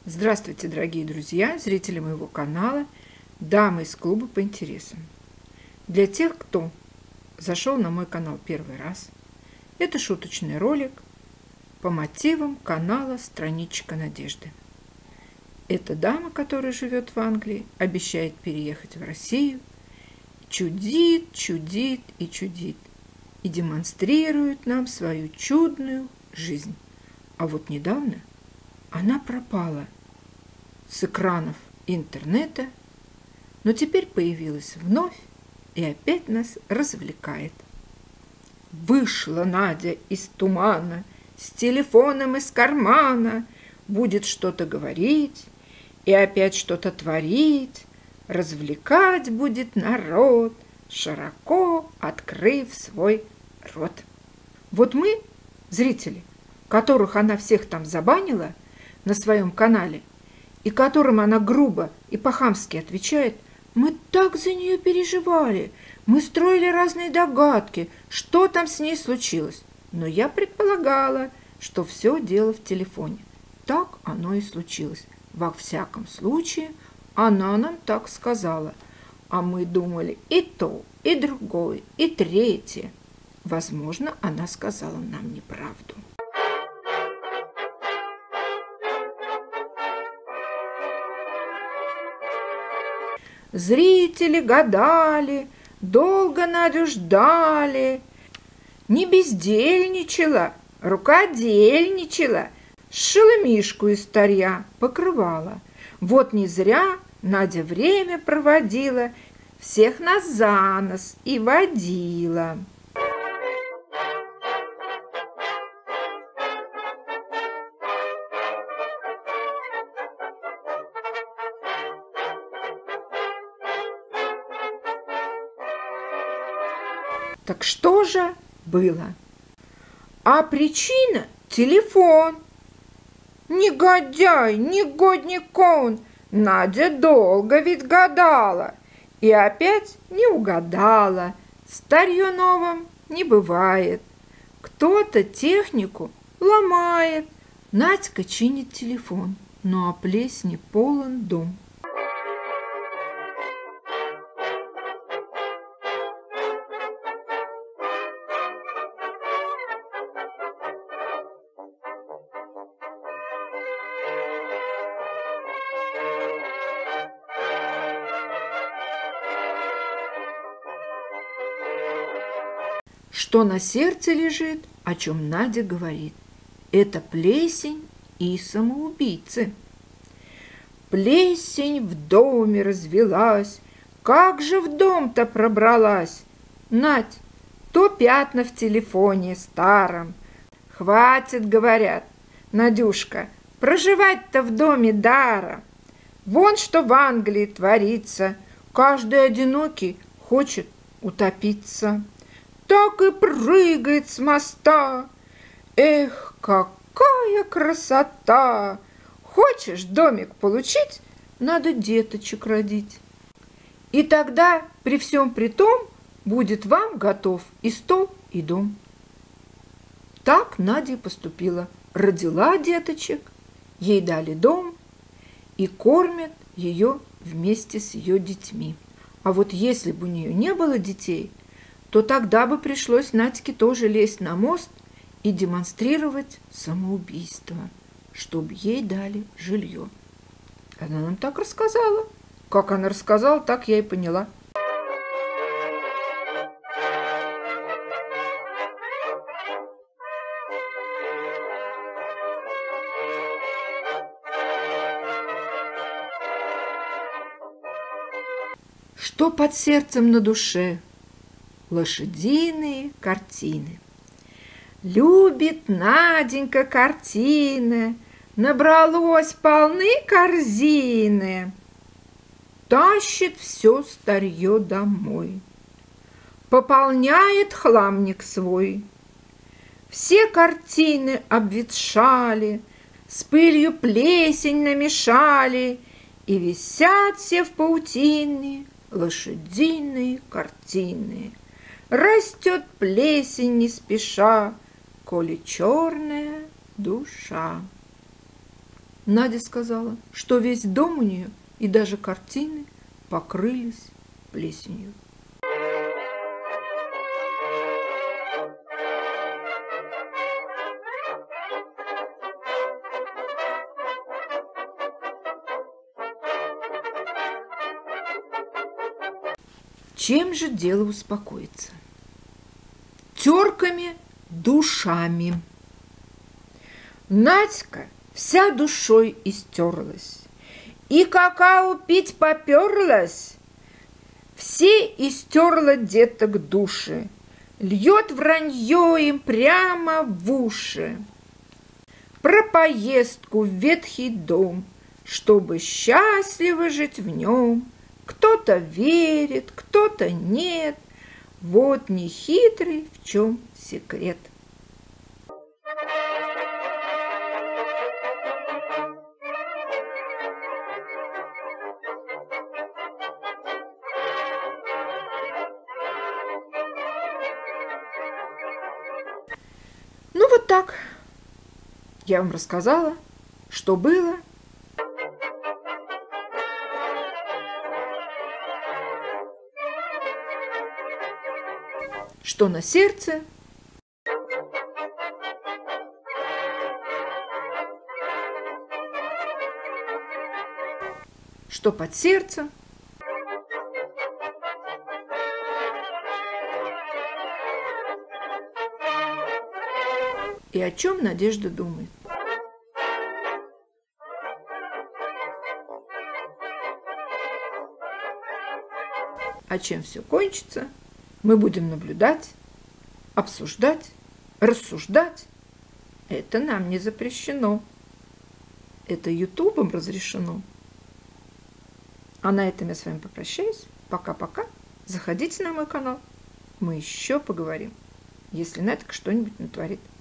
Здравствуйте, дорогие друзья, зрители моего канала «Дамы из клуба по интересам». Для тех, кто зашел на мой канал первый раз, это шуточный ролик по мотивам канала «Страничка Надежды». Эта дама, которая живет в Англии, обещает переехать в Россию, чудит, чудит и чудит, и демонстрирует нам свою чудную жизнь. А вот недавно она пропала с экранов интернета, но теперь появилась вновь и опять нас развлекает. Вышла Надя из тумана, с телефоном из кармана, будет что-то говорить и опять что-то творить, развлекать будет народ, широко открыв свой рот. Вот мы, зрители, которых она всех там забанила на своем канале, и которым она грубо и по-хамски отвечает, мы так за нее переживали, мы строили разные догадки, что там с ней случилось. Но я предполагала, что все дело в телефоне. Так оно и случилось. Во всяком случае, она нам так сказала. А мы думали и то, и другое, и третье. Возможно, она сказала нам неправду. Зрители гадали, долго Надю ждали. Не бездельничала, рукодельничала, сшила мишку из старья, покрывала. Вот не зря Надя время проводила, всех нас за нос и водила. Так что же было? А причина – телефон. Негодяй, негодник он. Надя долго ведь гадала. И опять не угадала. Старье новым не бывает. Кто-то технику ломает. Надька чинит телефон, но о плесни полон дом. Что на сердце лежит, о чем Надя говорит. Это плесень и самоубийцы. Плесень в доме развелась. Как же в дом-то пробралась? Надь, то пятна в телефоне старом. Хватит, говорят, Надюшка, проживать-то в доме даром. Вон что в Англии творится. Каждый одинокий хочет утопиться. Так и прыгает с моста. Эх, какая красота! Хочешь домик получить, надо деточек родить. И тогда при всем при том будет вам готов и стол, и дом. Так Надя и поступила. Родила деточек, ей дали дом и кормят ее вместе с ее детьми. А вот если бы у нее не было детей, то тогда бы пришлось Надьке тоже лезть на мост и демонстрировать самоубийство, чтобы ей дали жилье. Она нам так рассказала. Как она рассказала, так я и поняла. Что под сердцем на душе? Лошадиные картины. Любит Наденька картины, набралось полны корзины. Тащит все старье домой, пополняет хламник свой. Все картины обветшали, с пылью плесень намешали, и висят все в паутине лошадиные картины. Растет плесень не спеша, коли черная душа. Надя сказала, что весь дом у нее и даже картины покрылись плесенью. Чем же дело успокоится? Терками душами. Надька вся душой истерлась, и какао пить поперлась. Все истерла деток души, льет вранье им прямо в уши. Про поездку в ветхий дом, чтобы счастливо жить в нем. Кто-то верит, кто-то нет. Вот нехитрый в чем секрет. Ну вот так. Я вам рассказала, что было. Что на сердце, что под сердцем. И о чем Надежда думает. А чем все кончится, мы будем наблюдать, обсуждать, рассуждать. Это нам не запрещено. Это Ютубом разрешено. А на этом я с вами попрощаюсь. Пока-пока. Заходите на мой канал. Мы еще поговорим, если Надька что-нибудь натворит.